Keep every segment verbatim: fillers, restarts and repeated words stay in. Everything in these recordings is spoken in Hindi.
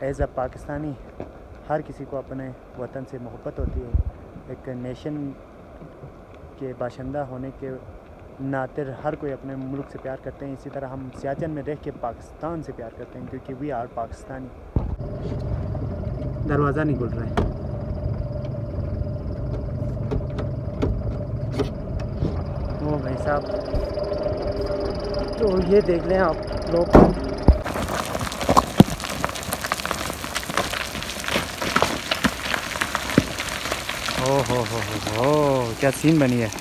एज़ अ पाकिस्तानी हर किसी को अपने वतन से मोहब्बत होती है। एक नेशन के बाशिंदा होने के नाते हर कोई अपने मुल्क से प्यार करते हैं। इसी तरह हम सियाचिन में रह के पाकिस्तान से प्यार करते हैं, क्योंकि वी आर पाकिस्तानी। दरवाज़ा नहीं खुल रहा है। ओ भाई साहब, तो ये देख लें आप लोग, ओ हो हो हो हो क्या सीन बनी है।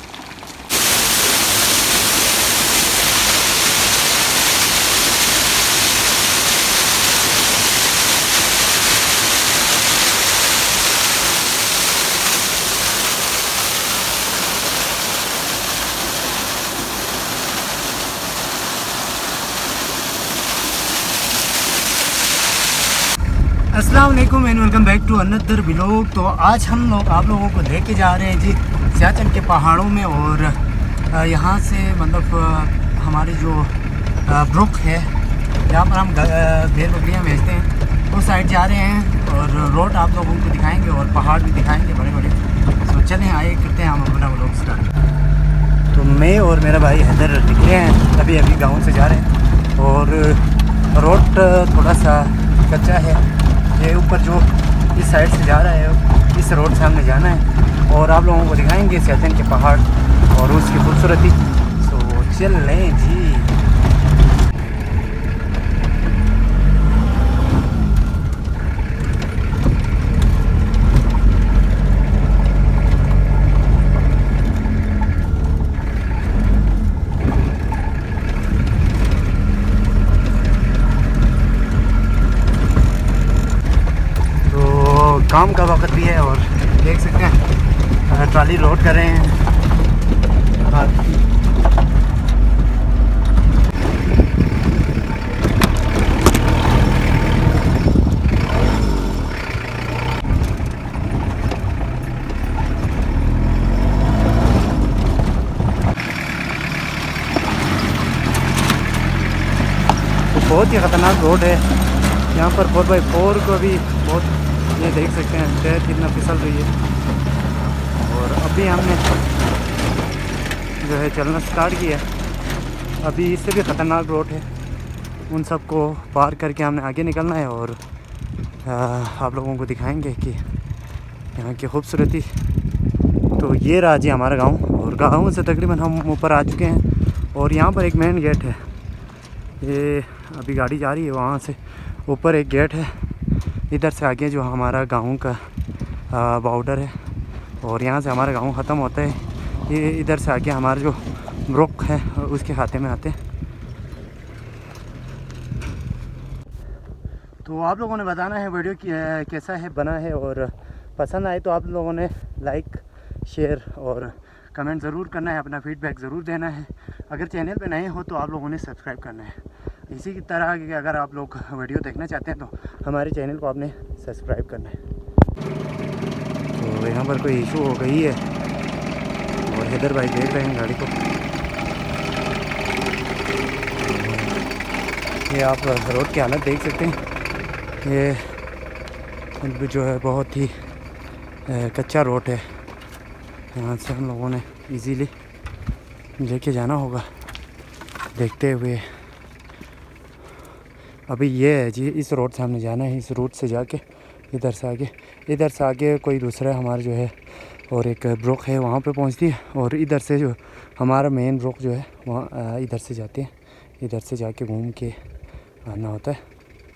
अस्सलाम वालेकुम and welcome back to another vlog. तो आज हम लोग आप लोगों को लेके जा रहे हैं जी सियाचिन के पहाड़ों में, और यहाँ से मतलब हमारी जो ब्रुक है जहाँ पर हम भेड़ बकरियाँ बेचते हैं उस साइड जा रहे हैं, और रोड आप लोगों को दिखाएंगे और पहाड़ भी दिखाएंगे बड़े बड़े। तो चलें आए करते हैं हम अपना व्लॉग स्टार्ट। तो मैं और मेरा भाई हैदर निकले हैं, अभी अभी गाँव से जा रहे हैं, और रोड थोड़ा सा कच्चा है। ये ऊपर जो इस साइड से जा रहा है इस रोड से हमने जाना है, और आप लोगों को दिखाएंगे सियाचिन के पहाड़ और उसकी खूबसूरती। तो चल लें जी। काम का वक्त भी है, और देख सकते हैं ट्राली लोड कर रहे हैं। तो बहुत ही ख़तरनाक रोड है यहाँ पर। फोर बाई फोर को भी बहुत, ये देख सकते हैं टायर कितना फिसल रही है। और अभी हमने जो है चलना स्टार्ट किया। अभी इससे भी ख़तरनाक रोड है, उन सब को पार करके हमने आगे निकलना है, और आ, आप लोगों को दिखाएंगे कि यहाँ की खूबसूरती। तो ये रहा जी हमारा गांव, और गांव से तकरीबन हम ऊपर आ चुके हैं, और यहाँ पर एक मेन गेट है। ये अभी गाड़ी जा रही है, वहाँ से ऊपर एक गेट है। इधर से आगे जो हमारा गांव का बॉर्डर है, और यहाँ से हमारा गांव ख़त्म होता है। ये इधर से आगे हमारा जो ब्रुक है उसके खाते में आते हैं। तो आप लोगों ने बताना है वीडियो की कैसा है बना है, और पसंद आए तो आप लोगों ने लाइक शेयर और कमेंट ज़रूर करना है, अपना फीडबैक ज़रूर देना है। अगर चैनल पे नए हो तो आप लोगों ने सब्सक्राइब करना है। इसी की तरह कि अगर आप लोग वीडियो देखना चाहते हैं तो हमारे चैनल को आपने सब्सक्राइब करना है। तो यहाँ पर कोई इशू हो गई है, और हैदर भाई देख रहे हैं गाड़ी को। ये आप रोड की हालत देख सकते हैं। ये जो है बहुत ही कच्चा रोड है, यहाँ से हम लोगों ने इजीली लेके जाना होगा देखते हुए। अभी ये है जी, इस रोड से हमने जाना है, इस रूट से जाके इधर से आगे, इधर से आगे कोई दूसरा हमारा जो है और एक ब्रुक है वहाँ पे पहुँचती है, और इधर से जो हमारा मेन ब्रुक जो है वहाँ इधर से जाते हैं, इधर से जाके घूम के आना होता है।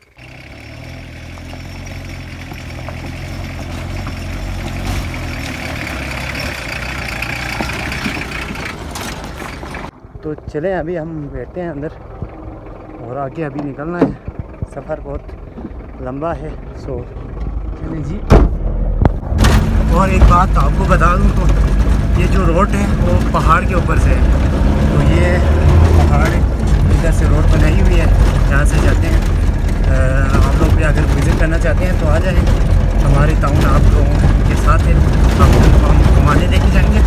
तो चलें अभी हम बैठते हैं अंदर, और आगे अभी निकलना है। सफ़र बहुत लंबा है, सो चलें जी। और एक बात आपको बता दूं तो ये जो रोड है वो पहाड़ के ऊपर से है। तो ये पहाड़ इधर से रोड बनाई हुई है, जहाँ से जाते हैं। आप लोग भी अगर विज़िट करना चाहते हैं तो आ जाएं, हमारी टाउन आप लोगों के साथ है, आपको हम घुमाने लेके जाएंगे।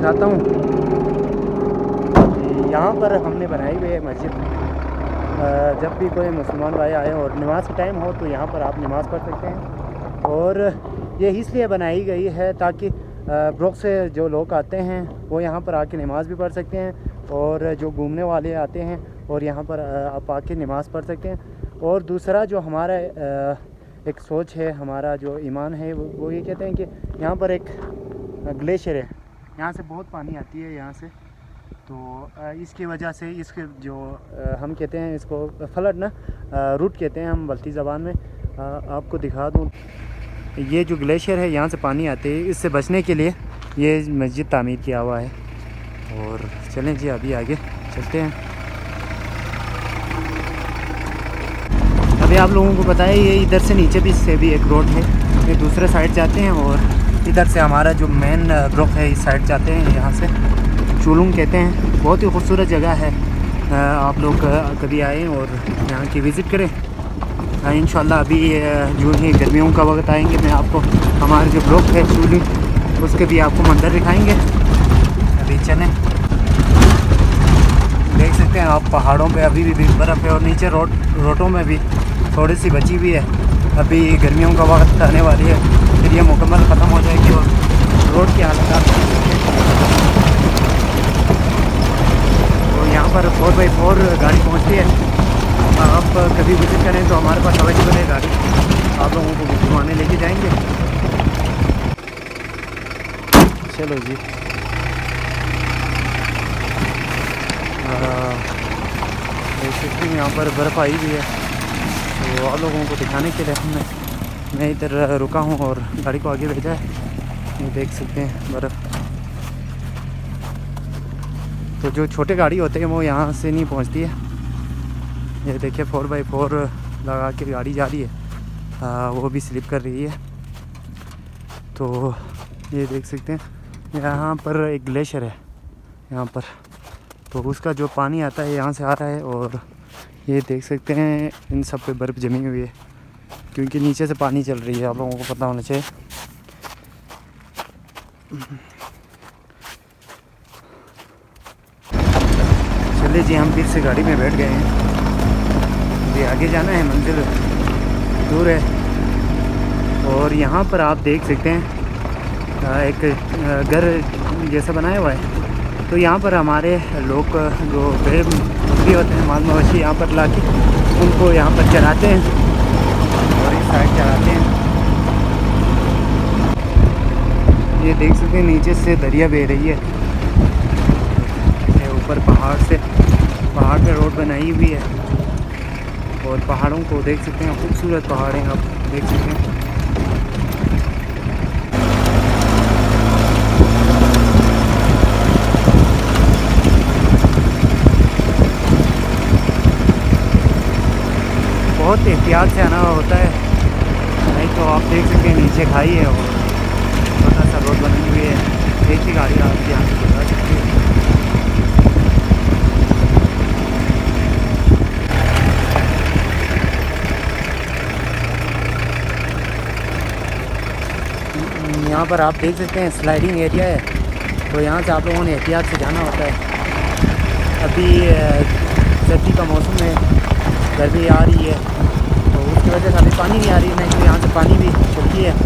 दिखाता हूँ। यहाँ पर हमने बनाई हुई है मस्जिद। जब भी कोई मुसलमान भाई आए और नमाज का टाइम हो तो यहाँ पर आप नमाज़ पढ़ सकते हैं। और ये इसलिए बनाई गई है ताकि ब्रोक से जो लोग आते हैं वो यहाँ पर आके नमाज़ भी पढ़ सकते हैं, और जो घूमने वाले आते हैं और यहाँ पर आप आके नमाज़ पढ़ सकते हैं। और दूसरा जो हमारा एक सोच है, हमारा जो ईमान है, वो, वो ये कहते हैं कि यहाँ पर एक ग्लेशियर है, यहाँ से बहुत पानी आती है यहाँ से, तो इसकी वजह से इसके जो हम कहते हैं इसको फ्लड ना रूट कहते हैं हम बल्ती ज़बान में। आपको दिखा दूँ, ये जो ग्लेशियर है यहाँ से पानी आते हैं, इससे बचने के लिए ये मस्जिद तामीर किया हुआ है। और चलें जी अभी आगे चलते हैं। अभी आप लोगों को बताया ये इधर से नीचे भी से भी एक रोड है, ये दूसरे साइड जाते हैं, और इधर से हमारा जो मेन ग्रुप है इस साइड जाते हैं। यहाँ से चुलुंग कहते हैं, बहुत ही खूबसूरत जगह है। आप लोग कभी आएँ और यहाँ की विज़िट करें। इंशाल्लाह अभी जो ही गर्मियों का वक्त आएंगे, मैं आपको हमारे जो ग्रुप है चुलुंग उसके भी आपको मंदिर दिखाएंगे। अभी चलें, देख सकते हैं आप पहाड़ों पे अभी भी बर्फ़ है, और नीचे रोड रोडों में भी थोड़ी सी बची हुई है। अभी गर्मियों का वक्त आने वाली है, फिर ये मुकम्मल ख़त्म हो जाएगी और रोड की हालत। तो यहाँ पर फोर बाई फोर गाड़ी पहुँचती है। आप कभी विज़िट करें तो हमारे पास अवेलेबल है गाड़ी, आप लोगों को घुमाने लेके जाएंगे। चलो जी, देख सकते हैं यहाँ पर बर्फ़ आई हुई है, तो आप लोगों को दिखाने के लिए हमने मैं इधर रुका हूँ और गाड़ी को आगे भेजा है। ये देख सकते हैं बर्फ़। तो जो छोटे गाड़ी होते हैं वो यहाँ से नहीं पहुँचती है। ये देखिए फोर बाई फोर लगा के गाड़ी जा रही है, आ, वो भी स्लिप कर रही है। तो ये देख सकते हैं यहाँ पर एक ग्लेशियर है यहाँ पर, तो उसका जो पानी आता है यहाँ से आ रहा है, और ये देख सकते हैं इन सब पे बर्फ़ जमी हुई है क्योंकि नीचे से पानी चल रही है, आप लोगों को पता होना चाहिए। चलिए जी, हम फिर से गाड़ी में बैठ गए हैं। अभी आगे जाना है, मंजिल दूर है। और यहाँ पर आप देख सकते हैं एक घर जैसा बनाया हुआ है, तो यहाँ पर हमारे लोग जो भेड़ बकरी होते हैं, माल मवेशी, यहाँ पर ला के उनको यहाँ पर चराते हैं और इस साइड चराते हैं। ये देख सकते हैं नीचे से दरिया बह रही है, ऊपर पहाड़ से पहाड़ पे रोड बनाई हुई है, और पहाड़ों को देख सकते हैं, खूबसूरत पहाड़ हैं, आप देख सकते हैं। बहुत एहतियात से आना होता है, नहीं तो आप देख सकते हैं नीचे खाई है और छोटा सा रोड बनी हुई है, एक ही गाड़ी आप यहाँ से चला सकती है। यहाँ पर आप देख सकते हैं स्लाइडिंग एरिया है, तो यहाँ से आप लोगों ने एहतियात से जाना होता है। अभी सर्दी का मौसम है, गर्मी आ रही है, तो उसकी वजह से अभी पानी नहीं आ रही है, नहीं तो यहाँ से पानी भी चलती है।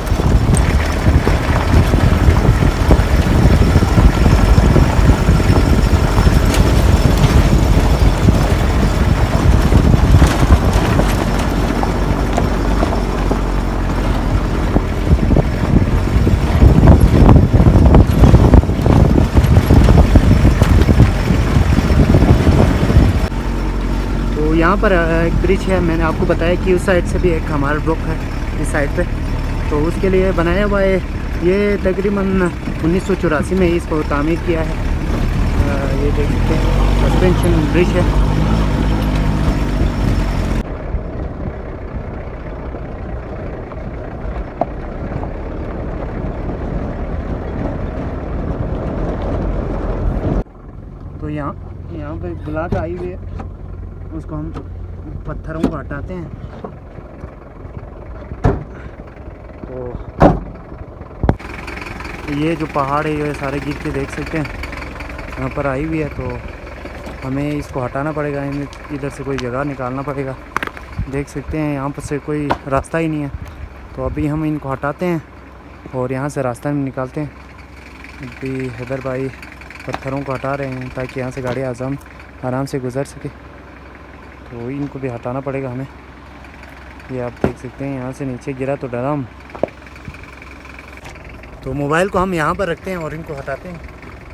यहाँ पर एक ब्रिज है, मैंने आपको बताया कि उस साइड से भी एक हमारा ब्लॉक है इस साइड पे, तो उसके लिए बनाया हुआ है। ये तकरीबन उन्नीस सौ चौरासी में इसको तामीर किया है। ये देख सकते हैं सस्पेंशन ब्रिज है। तो यहाँ यहाँ पे ब्लॉक आई हुई है, उसको हम पत्थरों को हटाते हैं। तो ये जो पहाड़ है ये सारे गिर के देख सकते हैं, यहाँ पर आई हुई है, तो हमें इसको हटाना पड़ेगा, इधर से कोई जगह निकालना पड़ेगा। देख सकते हैं यहाँ पर से कोई रास्ता ही नहीं है, तो अभी हम इनको हटाते हैं और यहाँ से रास्ता निकालते हैं। अभी हैदर भाई पत्थरों को हटा रहे हैं ताकि यहाँ से गाड़ी आसाम आराम से गुजर सके, तो इनको भी हटाना पड़ेगा हमें। ये आप देख सकते हैं यहाँ से नीचे गिरा तो डरा हम, तो मोबाइल को हम यहाँ पर रखते हैं और इनको हटाते हैं।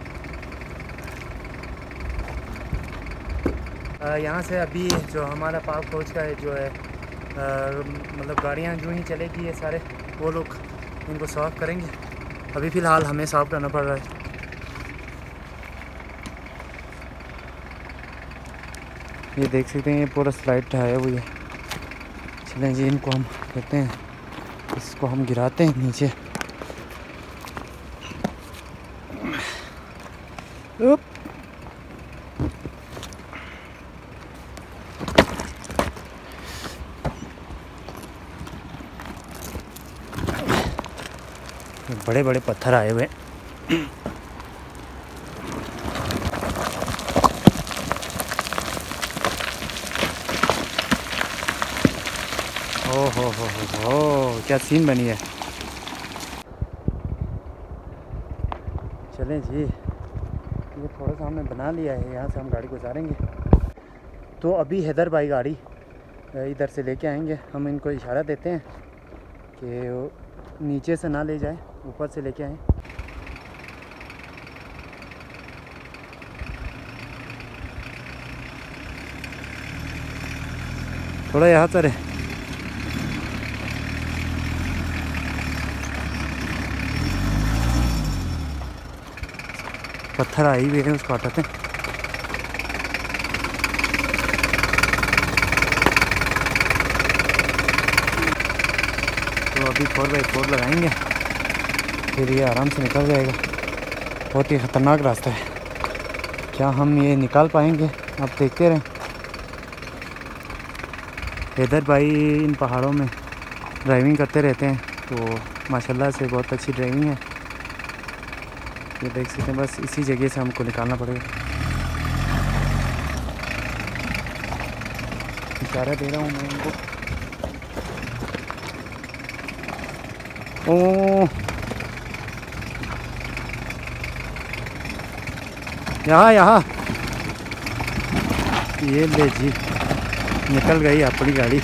यहाँ से अभी जो हमारा पाक फौज का है जो है आ, मतलब गाड़ियाँ जो ही चलेगी ये सारे वो लोग इनको साफ़ करेंगे। अभी फ़िलहाल हमें साफ़ करना पड़ रहा है। ये देख सकते हैं ये पूरा स्लाइड ढाया हुई है। चलें जी इनको हम करते हैं, इसको हम गिराते हैं नीचे। उप। बड़े बड़े पत्थर आए हुए। ओ हो हो हो हो क्या सीन बनी है। चलें जी, ये थोड़ा सा हमने बना लिया है, यहाँ से हम गाड़ी गुजारेंगे। तो अभी हैदर भाई गाड़ी इधर से लेके आएंगे। हम इनको इशारा देते हैं कि नीचे से ना ले जाए, ऊपर से लेके आएँ। थोड़ा यहाँ से रहे। पत्थर आई हुए हैं, उसको हटाते हैं। तो अभी फोर बाई फोर लगाएंगे, फिर ये आराम से निकल जाएगा। बहुत ही ख़तरनाक रास्ता है, क्या हम ये निकाल पाएंगे? आप देखते रहें। हैदर भाई इन पहाड़ों में ड्राइविंग करते रहते हैं, तो माशाल्लाह से बहुत अच्छी ड्राइविंग है। ये देख सकते हैं, बस इसी जगह से हमको निकालना पड़ेगा। इशारा दे रहा हूँ मैं इनको। ओ यहाँ यहाँ ये ले जी, निकल गई अपनी गाड़ी।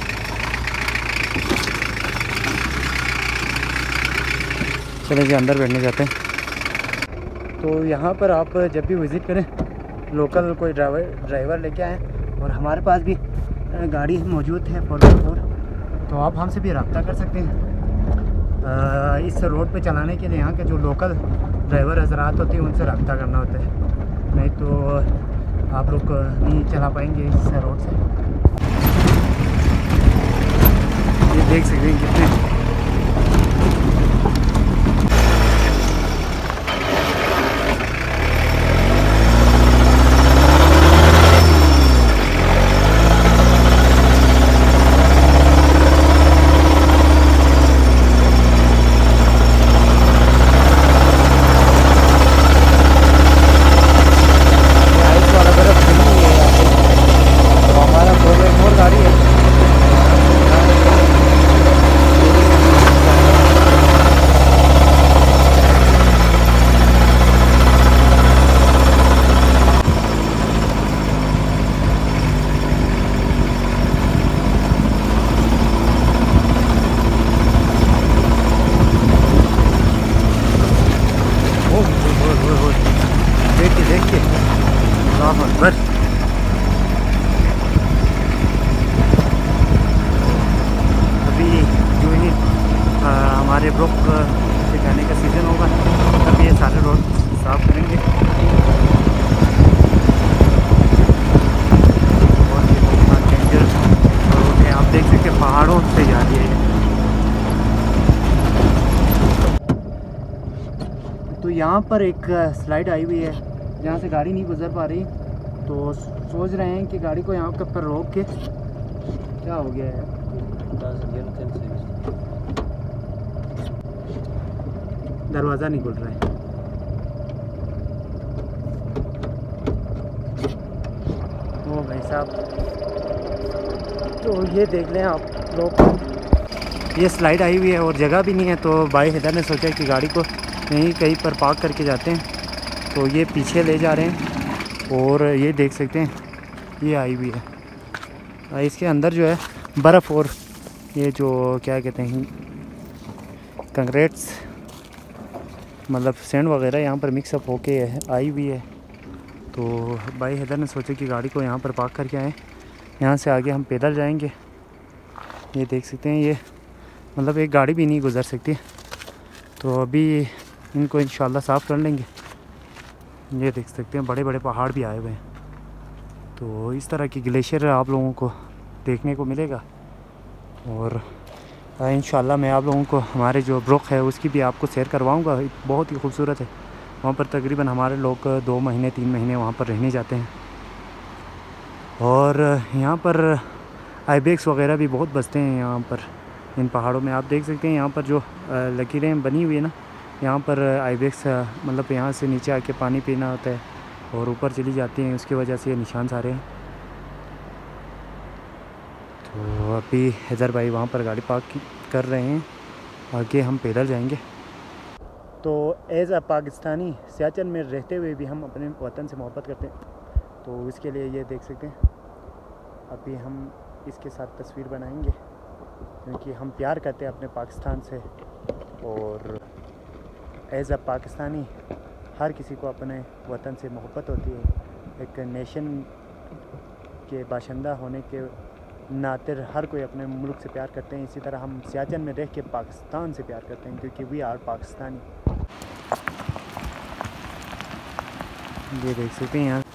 चले जी अंदर बैठने जाते हैं। तो यहाँ पर आप जब भी विज़िट करें लोकल कोई ड्राइवर ड्राइवर लेके आएँ, और हमारे पास भी गाड़ी मौजूद है फोर बाई फोर, तो आप हमसे भी रब्ता कर सकते हैं। आ, इस रोड पे चलाने के लिए यहाँ के जो लोकल ड्राइवर हजरात होते हैं उनसे रब्ता करना होता है, नहीं तो आप लोग नहीं चला पाएंगे इस रोड से। ये देख सकते हैं कितने बस। अभी जो ही हमारे ब्रोक से जाने का सीज़न होगा तब ये सारे रोड साफ करेंगे। बहुत डेंजरस रोड है, आप देख सकते हैं पहाड़ों से जा रही है। तो यहाँ पर एक स्लाइड आई हुई है जहाँ से गाड़ी नहीं गुजर पा रही, तो सोच रहे हैं कि गाड़ी को यहाँ पर रोक के, क्या हो गया है दरवाज़ा नहीं खुल रहा है। ओ भाई साहब, तो ये देख लें आप लोग, ये स्लाइड आई हुई है और जगह भी नहीं है। तो भाई हैदर ने सोचा कि गाड़ी को यहीं कहीं पर पार्क करके जाते हैं। तो ये पीछे ले जा रहे हैं और ये देख सकते हैं ये आई हुई है। इसके अंदर जो है बर्फ़ और ये जो क्या कहते हैं कंक्रीट्स मतलब सैंड वगैरह यहाँ पर मिक्सअप होके आई हुई है। तो भाई हैदर ने सोचा कि गाड़ी को यहाँ पर पार्क करके आएँ। यहाँ से आगे हम पैदल जाएंगे। ये देख सकते हैं ये मतलब एक गाड़ी भी नहीं गुज़र सकती। तो अभी इनको इंशाल्लाह साफ़ कर लेंगे। ये देख सकते हैं बड़े बड़े पहाड़ भी आए हुए हैं। तो इस तरह की ग्लेशियर आप लोगों को देखने को मिलेगा। और इंशाल्लाह मैं आप लोगों को हमारे जो ब्रोक है उसकी भी आपको शेयर करवाऊंगा। बहुत ही खूबसूरत है। वहाँ पर तकरीबन हमारे लोग दो महीने तीन महीने वहाँ पर रहने जाते हैं। और यहाँ पर आइबेक्स वगैरह भी बहुत बसते हैं यहाँ पर इन पहाड़ों में। आप देख सकते हैं यहाँ पर जो लकीरें बनी हुई है ना, यहाँ पर आइबेक्स मतलब यहाँ से नीचे आके पानी पीना होता है और ऊपर चली जाती हैं, उसकी वजह से ये निशान सारे हैं। तो अभी हैदर भाई वहाँ पर गाड़ी पार्क कर रहे हैं, आगे हम पैदल जाएंगे। तो एज़ अ पाकिस्तानी सियाचिन में रहते हुए भी हम अपने वतन से मोहब्बत करते हैं। तो इसके लिए ये देख सकते हैं अभी हम इसके साथ तस्वीर बनाएंगे क्योंकि हम प्यार करते हैं अपने पाकिस्तान से। और एज़ अ पाकिस्तानी हर किसी को अपने वतन से मोहब्बत होती है। एक नेशन के बाशिंदा होने के नाते हर कोई अपने मुल्क से प्यार करते हैं। इसी तरह हम सियाचिन में रह के पाकिस्तान से प्यार करते हैं क्योंकि वी आर पाकिस्तानी। ये देख सकते हैं यहाँ।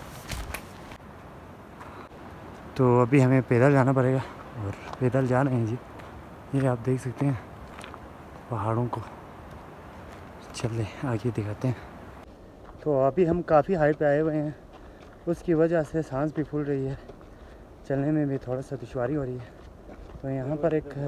तो अभी हमें पैदल जाना पड़ेगा और पैदल जा रहे हैं जी। ये आप देख सकते हैं पहाड़ों को। चलिए आगे दिखाते हैं। तो अभी हम काफ़ी हाइट पे आए हुए हैं, उसकी वजह से सांस भी फूल रही है, चलने में भी थोड़ा सा दुश्वारी हो रही है। तो यहाँ पर एक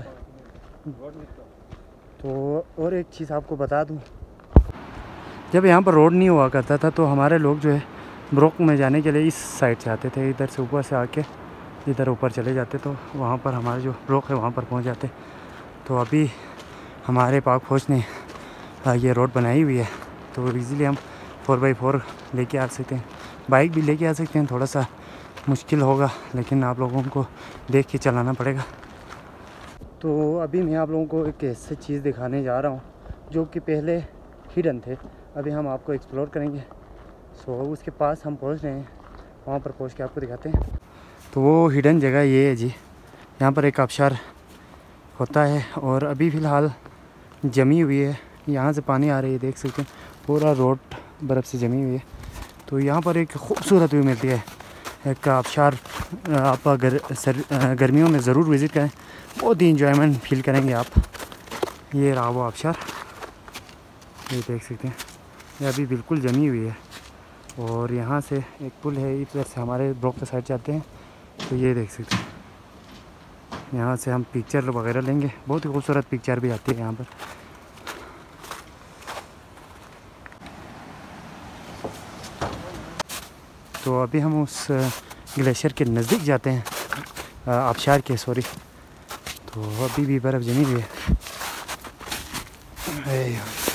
तो और एक चीज़ आपको बता दूँ, जब यहाँ पर रोड नहीं हुआ करता था तो हमारे लोग जो है ब्रोक में जाने के लिए इस साइड से आते थे, इधर से ऊपर से आके इधर ऊपर चले जाते। तो वहाँ पर हमारे जो ब्रोक है वहाँ पर पहुँच जाते। तो अभी हमारे पाक फौज ने ये रोड बनाई हुई है तो इजीली हम फोर बाई फोर लेके आ सकते हैं, बाइक भी लेके आ सकते हैं। थोड़ा सा मुश्किल होगा लेकिन आप लोगों को देख के चलाना पड़ेगा। तो अभी मैं आप लोगों को एक ऐसी चीज़ दिखाने जा रहा हूँ जो कि पहले हिडन थे, अभी हम आपको एक्सप्लोर करेंगे। सो उसके पास हम पहुँच रहे हैं, वहाँ पर पहुँच के आपको दिखाते हैं। तो वो हिडन जगह ये है जी, यहाँ पर एक आबशार होता है और अभी फ़िलहाल जमी हुई है। यहाँ से पानी आ रही है, देख सकते हैं पूरा रोड बर्फ़ से जमी हुई है। तो यहाँ पर एक खूबसूरत व्यू मिलती है, एक आबशार। आप अगर सर गर्मियों में ज़रूर विज़िट करें, बहुत ही इंजॉयमेंट फील करेंगे आप। ये रहा वो आबशार, ये देख सकते हैं ये अभी बिल्कुल जमी हुई है। और यहाँ से एक पुल है, इधर से हमारे ब्लॉक के साइड जाते हैं। तो ये देख सकते हैं यहाँ से हम पिक्चर वगैरह लेंगे, बहुत ही खूबसूरत पिक्चर भी आती है यहाँ पर। तो अभी हम उस ग्लेशियर के नज़दीक जाते हैं, आबशार के सॉरी। तो अभी भी बर्फ़ जमी हुई है।